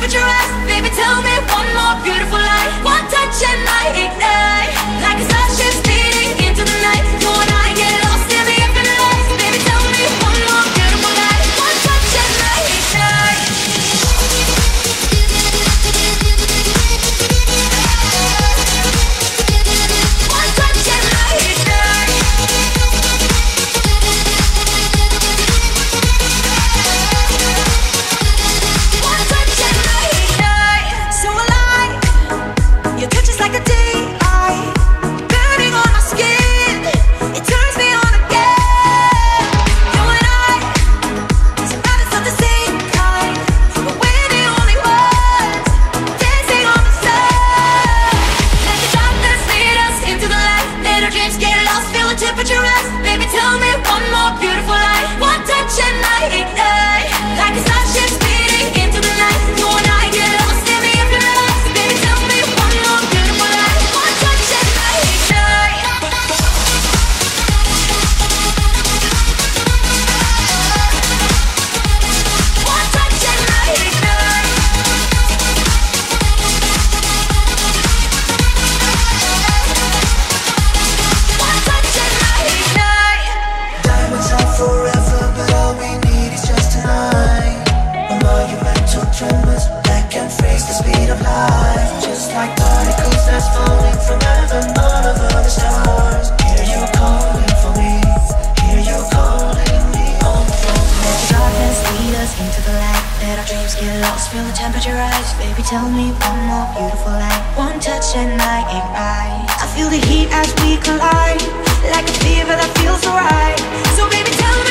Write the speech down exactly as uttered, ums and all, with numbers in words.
temperature rise. Baby, tell me one more beautiful lie. One touch and I ignite, like a starship speeding into the night. You and I get lost in the infinite lights. Baby, tell me one more beautiful lie. One touch and I ignite. One touch and I ignite. One touch and I ignite. So alive, your touch is like a daylight, burning on my skin. It turns me on again. You and I, surrounded of the same kind, but we're the only ones dancing on the sun. Let the darkness lead us into the light. Let our dreams get lost, feel the temperature rise. Baby, tell me one more beautiful lie. One touch and I ignite, like a starship speeding into the night. You and I get lost in the infinite lights. Baby, tell me one more beautiful lie. One touch and I ignite. One touch and I ignite. One touch and I ignite. Diamonds are forever, but all we need is just tonight. A monumental tremors that can freeze the speed of light. Just like particles that's falling from heaven all over the stars. Hear you calling for me, hear you calling me home from Let the darkness lead us into the light. Let our dreams get lost, feel the temperature rise. Baby, tell me one more beautiful lie. One touch and I ignite. I feel the heat as we collide, like a fever that feels so right. So baby, tell me